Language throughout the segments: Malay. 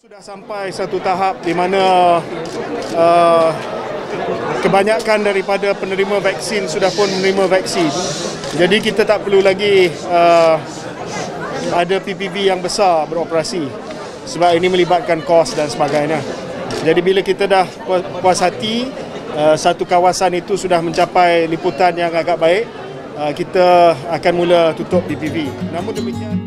Sudah sampai satu tahap di mana kebanyakan daripada penerima vaksin sudah pun menerima vaksin. Jadi kita tak perlu lagi ada PPV yang besar beroperasi sebab ini melibatkan kos dan sebagainya. Jadi bila kita dah puas hati satu kawasan itu sudah mencapai liputan yang agak baik, kita akan mula tutup PPV. Namun demikian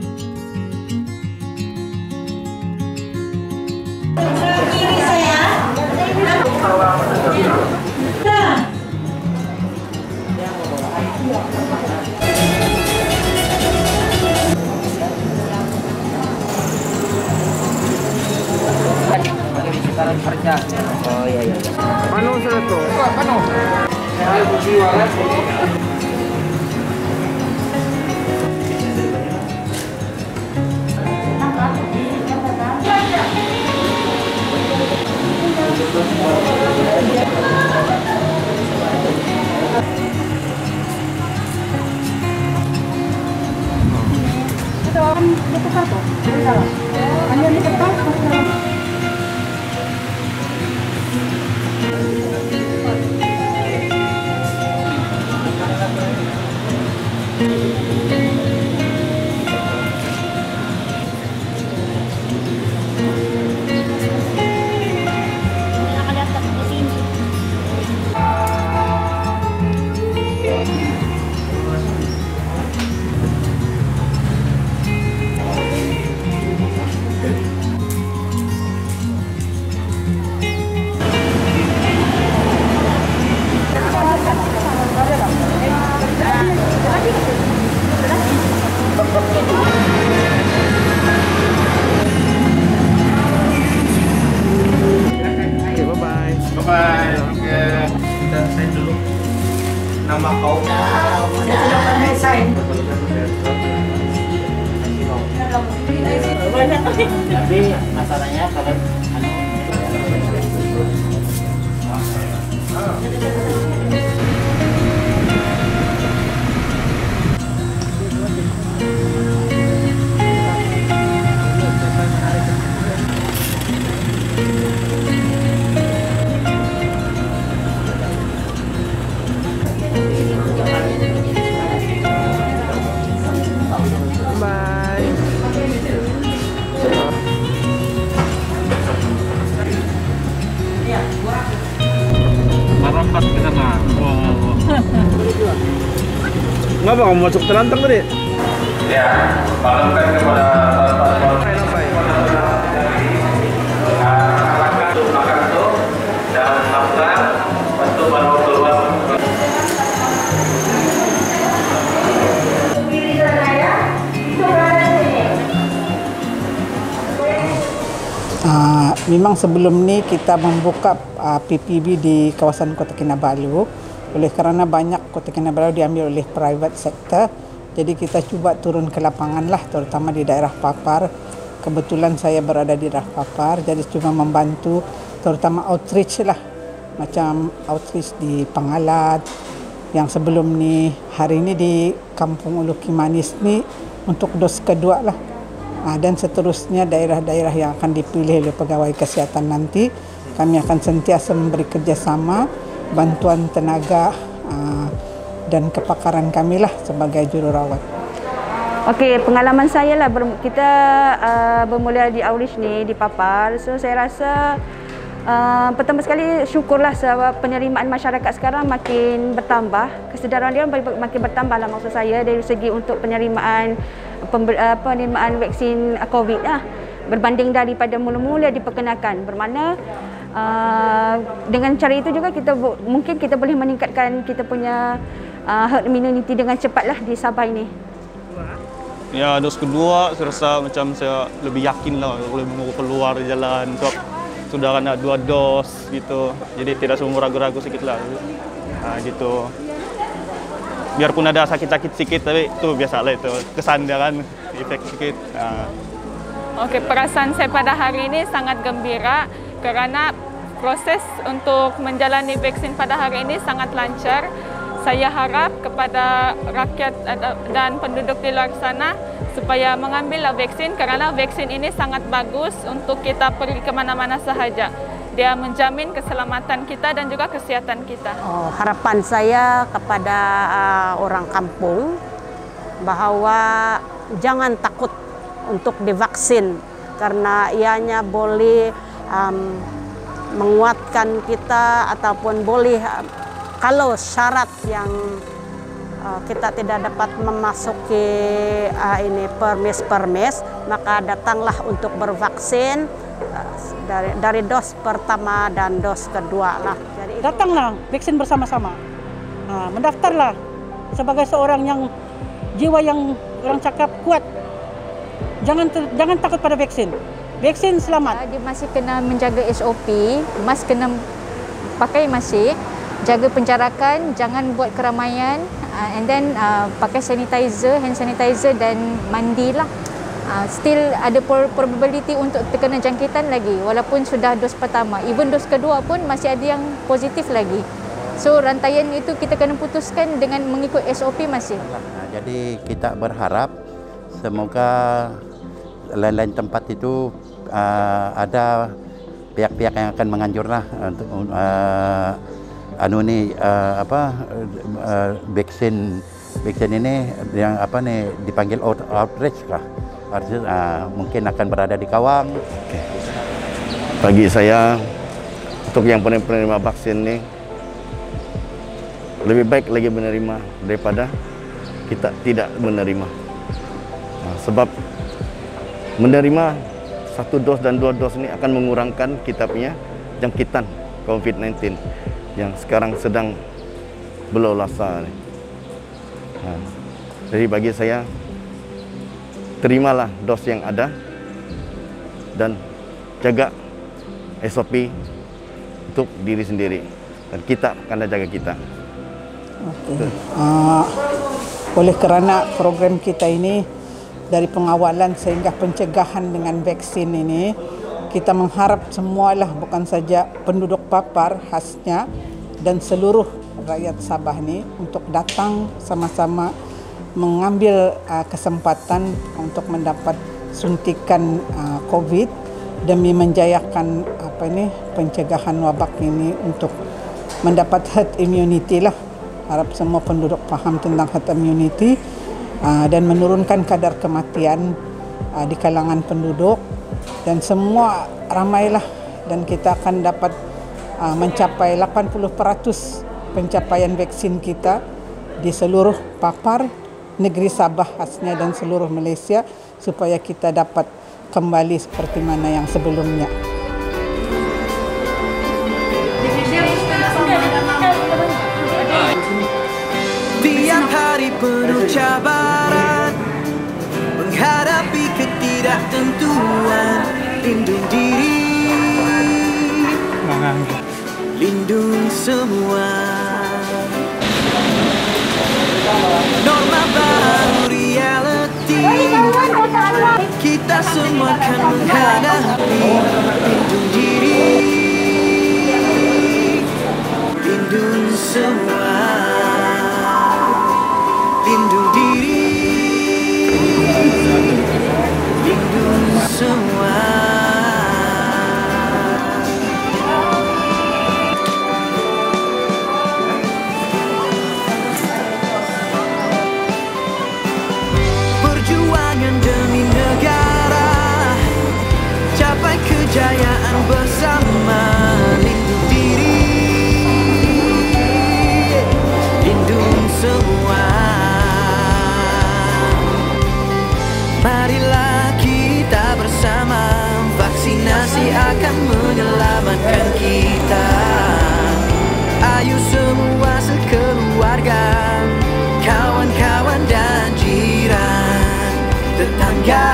kerja. Oh iya. Pano sa to? Pano? Nama kau tapi masalahnya kalau Ngapa kamu masuk terlantang tadi? Ya, malamkan kepada makan itu dan makan untuk baru keluar. Memang sebelum ni kita membuka PPV di kawasan Kota Kinabalu oleh kerana banyak Kota Kinabalu diambil oleh private sector. Jadi kita cuba turun ke lapangan lah, terutama di daerah Papar. Kebetulan saya berada di daerah Papar, jadi cuma membantu terutama outreach lah. Macam outreach di Pangalat, yang sebelum ni hari ini di Kampung Ulu Kimanis ni untuk dos kedua lah. Dan seterusnya daerah-daerah yang akan dipilih oleh pegawai kesihatan nanti, kami akan sentiasa memberi kerjasama, bantuan tenaga dan kepakaran kami lah sebagai jururawat. Okey, pengalaman saya lah, kita bermula di outreach ni di Papar. So saya rasa pertama sekali syukurlah sebab penerimaan masyarakat sekarang makin bertambah. Kesedaran dia makin bertambah lah, maksud saya dari segi untuk penerimaan vaksin COVID lah, berbanding daripada mula-mula diperkenalkan. Bermakna dengan cara itu juga mungkin kita boleh meningkatkan kita punya herd immunity dengan cepatlah di Sabah ini. Ya, dos kedua saya rasa macam saya lebih yakin lah boleh keluar jalan sebab sudah kena 2 dos gitu. Jadi tidak semua ragu-ragu sedikit lah. Gitu. Biarpun ada sakit-sakit sedikit, tapi itu biasalah, itu kesan dia kan, efek sedikit. Okey, perasaan saya pada hari ini sangat gembira kerana proses untuk menjalani vaksin pada hari ini sangat lancar. Saya harap kepada rakyat dan penduduk di luar sana supaya mengambil vaksin kerana vaksin ini sangat bagus untuk kita pergi ke mana-mana sahaja. Dia menjamin keselamatan kita dan juga kesihatan kita. Harapan saya kepada orang kampung bahawa jangan takut untuk divaksin karena ianya boleh menguatkan kita ataupun boleh kalau syarat yang kita tidak dapat memasuki ini permis, maka datanglah untuk bervaksin dari dos pertama dan dos kedua lah. Jadi datanglah vaksin bersama-sama, mendaftarlah sebagai seorang yang jiwa yang orang cakap kuat. Jangan takut pada vaksin. Vaksin selamat. Dia masih kena menjaga SOP, mask kena pakai masih. Jaga penjarakan, jangan buat keramaian, and then pakai sanitizer, hand sanitizer dan mandilah. Still ada probability untuk terkena jangkitan lagi walaupun sudah dos pertama. Even dos kedua pun masih ada yang positif lagi. So rantaian itu kita kena putuskan dengan mengikut SOP masih. Jadi kita berharap semoga lain-lain tempat itu ada pihak-pihak yang akan menganjurlah untuk vaksin ini yang dipanggil outreach kah? Mungkin akan berada di Kawang. Bagi saya untuk yang penerima vaksin ini lebih baik lagi menerima daripada kita tidak menerima. Sebab menerima 1 dos dan 2 dos ini akan mengurangkan kita punya jangkitan COVID-19 yang sekarang sedang berlolasa. Jadi bagi saya, terimalah dos yang ada dan jaga SOP untuk diri sendiri dan kita akan jaga kita. Oleh kerana program kita ini dari pengawalan sehingga pencegahan dengan vaksin ini, kita mengharap semualah bukan saja penduduk Papar khasnya dan seluruh rakyat Sabah ni untuk datang sama-sama mengambil kesempatan untuk mendapat suntikan COVID demi menjayakan pencegahan wabak ini untuk mendapat herd immunity lah. Harap semua penduduk faham tentang herd immunity dan menurunkan kadar kematian di kalangan penduduk. Dan semua ramailah dan kita akan dapat mencapai 80% pencapaian vaksin kita di seluruh Papar, negeri Sabah khasnya dan seluruh Malaysia supaya kita dapat kembali seperti mana yang sebelumnya. Tiap hari penuh cabaran menghadapi ketidaktentuan, lindung diri, lindung semua. Norma baru reality, kita semua akan menghadapi. Lindung diri, lindung semua. Lindung diri, lindung semua. Perjuangan demi negara, capai kejayaan bersama. Lindung diri, lindung semua. Marilah kita bersama, vaksinasi akan menyelamatkan kita. Ayo semua sekeluarga, kawan-kawan dan jiran, tetangga.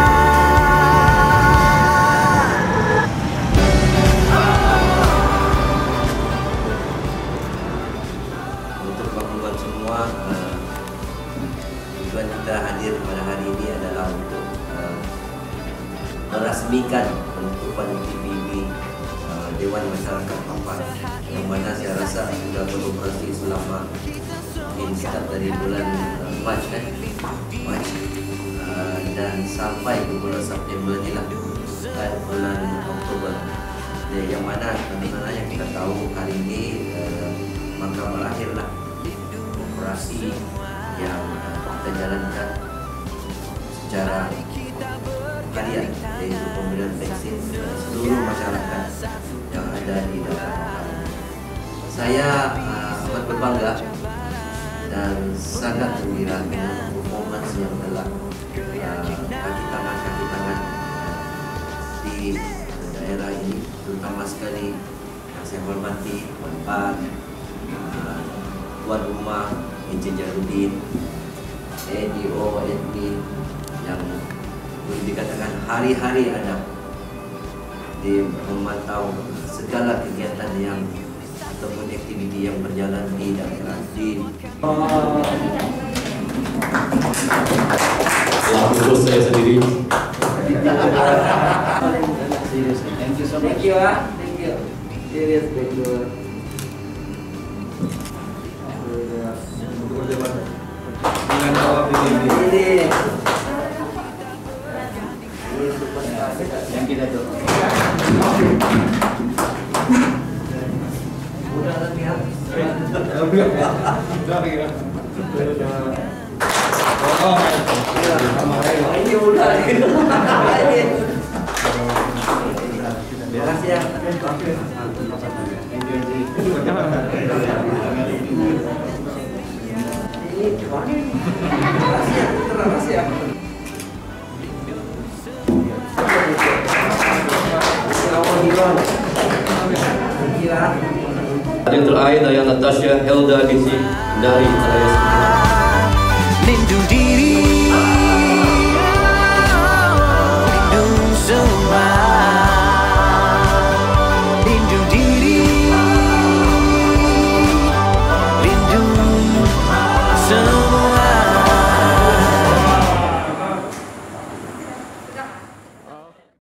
Untuk kawan-kawan semua, tujuan kita hadir pada hari ini adalah untuk merasmikan penutupan PPB Dewan Masyarakat Papar, yang mana saya rasa sudah beroperasi selama mungkin start dari bulan Mac dan sampai ke bulan September ni lah, bulan Oktober. Yang mana bagaimana yang kita tahu hari ini maka berakhirlah operasi yang kita jalankan secara harian, yaitu pemberian vaksin seluruh masyarakat yang ada di dalam Papar. Saya amat berbangga dan sangat gembira dengan performance yang telah kaki tangan di daerah ini, terutama sekali yang saya hormati Tuan Tuan Rumah Encik Jarudin, EDO, admin yang boleh dikatakan hari-hari ada di memantau segala kegiatan yang ataupun aktiviti yang berjalan di daerah di khusus saya sendiri. Thank you so much. Thank you. Thank you. Serious, thank you. Yang kita tuh. Ini udah. Terima kasih ya. Yang terakhir dari Natasha Helda Gizi dari Malaysia. Lindungi